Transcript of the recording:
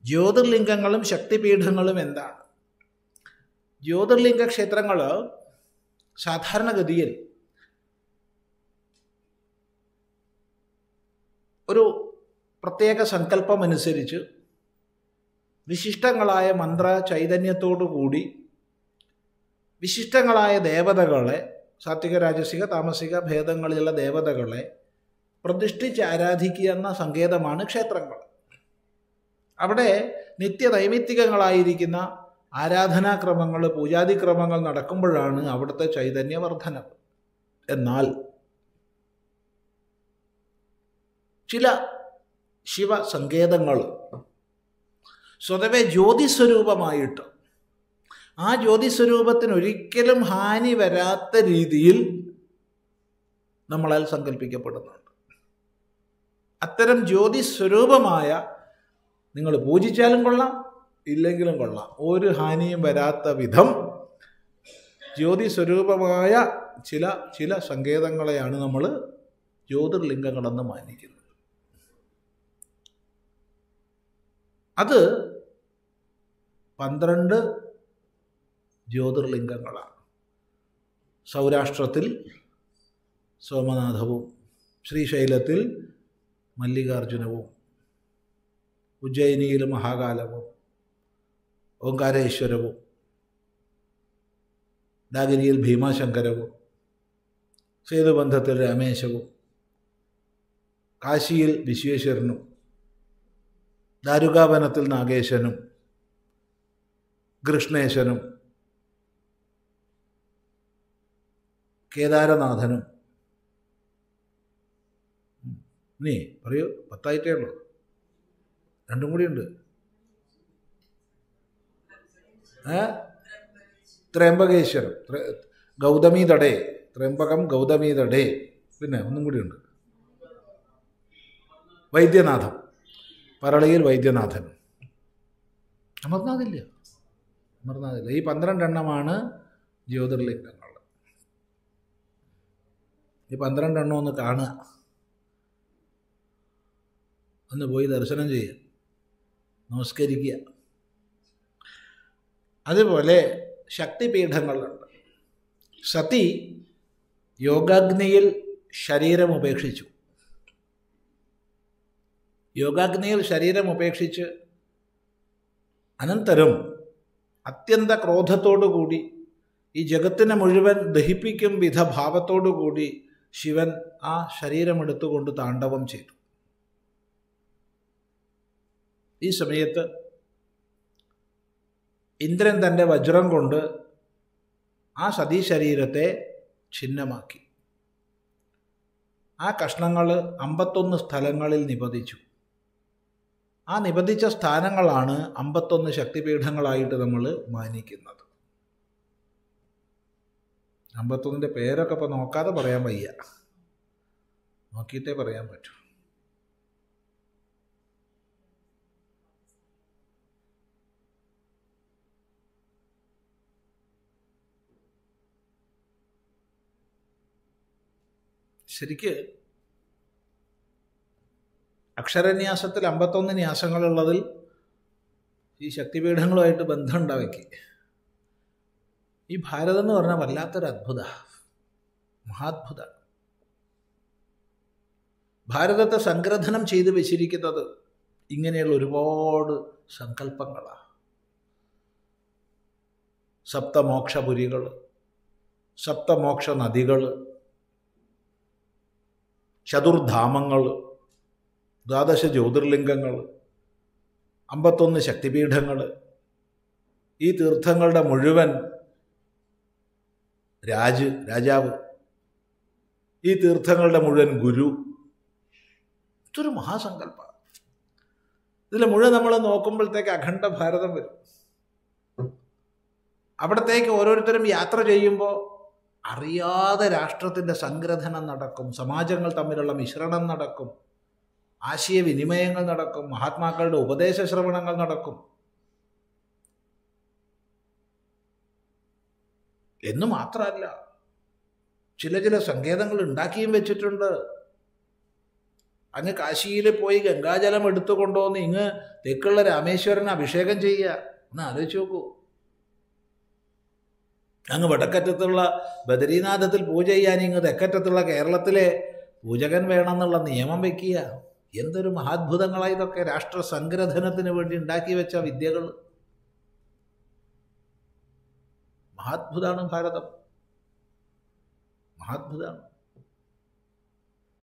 ജ്യോതിർലിംഗങ്ങളും ശക്തിപീഠങ്ങളും എന്താണ്? ജ്യോതിർലിംഗ ക്ഷേത്രങ്ങൾ സാധാരണഗതിയിൽ ഒരു പ്രത്യേക സങ്കല്പമനുസരിച്ച് വിശിഷ്ടങ്ങളായ മന്ത്ര ചൈതന്യത്തോടു കൂടി വിശിഷ്ടങ്ങളായ ദേവതകളെ, സാത്വിക രാജസിക താമസിക ഭേദങ്ങളിലുള്ള ദേവതകളെ പ്രതിഷ്ഠിച്ച് ആരാധിക്കുക എന്ന സങ്കേതമാണ് ക്ഷേത്രങ്ങൾ. അവിടെ നിത്യനൈമിത്തികങ്ങളായിരിക്കുന്ന ആരാധനാക്രമങ്ങൾ, പൂജാതിക്രമങ്ങൾ നടക്കുമ്പോഴാണ് അവിടുത്തെ ചൈതന്യവർദ്ധനം. എന്നാൽ ചില ശിവസങ്കേതങ്ങൾ സ്വതവേ ജ്യോതിസ്വരൂപമായിട്ട് ആ ജ്യോതിസ്വരൂപത്തിന് ഒരിക്കലും ഹാനി വരാത്ത രീതിയിൽ നമ്മളാൽ സങ്കല്പിക്കപ്പെടുന്നുണ്ട്. അത്തരം ജ്യോതിസ്വരൂപമായ, നിങ്ങൾ പൂജിച്ചാലും കൊള്ളാം ഇല്ലെങ്കിലും കൊള്ളാം, ഒരു ഹാനിയും വരാത്ത വിധം ജ്യോതിസ്വരൂപമായ ചില സങ്കേതങ്ങളെയാണ് നമ്മൾ ജ്യോതിർലിംഗങ്ങളെന്ന് മാനിക്കുന്നത്. അത് 12 ജ്യോതിർലിംഗങ്ങളാണ്. സൗരാഷ്ട്രത്തിൽ സോമനാഥവും, ശ്രീശൈലത്തിൽ മല്ലികാർജുനവും, ഉജ്ജയിനിയിൽ മഹാകാലവും, ഓംകാരേശ്വരവും, ഡാഗിരിയിൽ ഭീമാശങ്കരവും, സേതുബന്ധത്തിൽ രാമേശവും, കാശിയിൽ വിശ്വേശ്വരനും, ദാരുകാവനത്തിൽ നാഗേശനും, കൃഷ്ണേശനും, കേദാരനാഥനും. നീ പറയൂ, 10 ഉള്ളൂ, 2 കൂടിയുണ്ട്. ത്രയംബകേശ്വരം, ഗൗതമി തടേ, ത്രയംബകം ഗൗതമി തടേ. പിന്നെ ഒന്നും കൂടിയുണ്ട്, വൈദ്യനാഥം, പറളിയിൽ വൈദ്യനാഥൻ. അമർനാഥില്ല. ഈ 12 എണ്ണമാണ് ജ്യോതിർലിംഗങ്ങൾ. ഈ 12 എണ്ണം ഒന്ന് കാണുക, ഒന്ന് പോയി ദർശനം ചെയ്യുക, നമസ്കരിക്കുക. അതുപോലെ ശക്തിപീഠങ്ങളുണ്ട്. സതി യോഗാഗ്നിയിൽ ശരീരം ഉപേക്ഷിച്ചു. യോഗാഗ്നിയിൽ ശരീരം ഉപേക്ഷിച്ച് അനന്തരം അത്യന്ത ക്രോധത്തോടു കൂടി ഈ ജഗത്തിനെ മുഴുവൻ ദഹിപ്പിക്കും വിധ ഭാവത്തോടു കൂടി ശിവൻ ആ ശരീരമെടുത്തുകൊണ്ട് താണ്ഡവം ചെയ്തു. ഈ സമയത്ത് ഇന്ദ്രൻ തൻ്റെ വജ്രം കൊണ്ട് ആ സതീശരീരത്തെ ഛിന്നമാക്കി. ആ കഷ്ണങ്ങൾ 51 സ്ഥലങ്ങളിൽ നിപതിച്ചു. ആ നിപതിച്ച സ്ഥാനങ്ങളാണ് 51 ശക്തിപീഠങ്ങളായിട്ട് നമ്മൾ മാനിക്കുന്നത്. 51ൻ്റെ പേരൊക്കെ ഇപ്പോൾ നോക്കാതെ പറയാൻ വയ്യ, നോക്കിയിട്ടേ പറയാൻ പറ്റൂ. ശരിക്ക് അക്ഷരന്യാസത്തിൽ 51 ന്യാസങ്ങളുള്ളതിൽ ഈ ശക്തിപീഠങ്ങളുമായിട്ട് ബന്ധമുണ്ടാക്കി. ഈ ഭാരതം എന്ന് പറഞ്ഞാൽ വല്ലാത്തൊരു അത്ഭുത, മഹാത്ഭുത. ഭാരതത്തെ സംഗ്രഥനം ചെയ്ത് വെച്ചിരിക്കുന്നത് ഇങ്ങനെയുള്ള ഒരുപാട് സങ്കല്പങ്ങളാണ്. സപ്തമോക്ഷപുരികൾ, സപ്തമോക്ഷ നദികൾ, ചതുർധാമങ്ങൾ, 12 ജ്യോതിർലിംഗങ്ങൾ, 51 ശക്തിപീഠങ്ങൾ, ഈ തീർത്ഥങ്ങളുടെ മുഴുവൻ രാജാവ്, ഈ തീർത്ഥങ്ങളുടെ മുഴുവൻ ഗുരു. ഇതൊരു മഹാസങ്കല്പമാണ്. ഇതിൽ മുഴുവൻ നമ്മൾ നോക്കുമ്പോഴത്തേക്ക് അഖണ്ഡ ഭാരതം വരും. അവിടത്തേക്ക് ഓരോരുത്തരും യാത്ര ചെയ്യുമ്പോൾ അറിയാതെ രാഷ്ട്രത്തിൻ്റെ സംഗ്രഥനം നടക്കും, സമാജങ്ങൾ തമ്മിലുള്ള മിശ്രണം നടക്കും, ആശയവിനിമയങ്ങൾ നടക്കും, മഹാത്മാക്കളുടെ ഉപദേശ ശ്രവണങ്ങൾ നടക്കും. എന്ന് മാത്രമല്ല, ചില സങ്കേതങ്ങൾ ഉണ്ടാക്കിയും വെച്ചിട്ടുണ്ട്. അങ്ങ് കാശിയിൽ പോയി ഗംഗാജലം എടുത്തു കൊണ്ടുവന്ന് ഇങ്ങ് തെക്കുള്ള രാമേശ്വരന് അഭിഷേകം ചെയ്യുക. ഒന്ന് ആലോചിച്ച് നോക്കൂ. അങ്ങ് വടക്കറ്റത്തുള്ള ബദരീനാഥത്തിൽ പൂജ ചെയ്യാൻ ഇങ്ങ് തെക്കറ്റത്തുള്ള കേരളത്തിലെ പൂജകൻ വേണമെന്നുള്ള നിയമം വയ്ക്കുക. എന്തൊരു മഹാത്ഭുതങ്ങളാണ് ഇതൊക്കെ! രാഷ്ട്ര സംഗ്രഥനത്തിന് വേണ്ടി ഉണ്ടാക്കി വെച്ച വിദ്യകൾ. മഹാത്ഭുതമാണ് ഭാരതം, മഹാത്ഭുതമാണ്.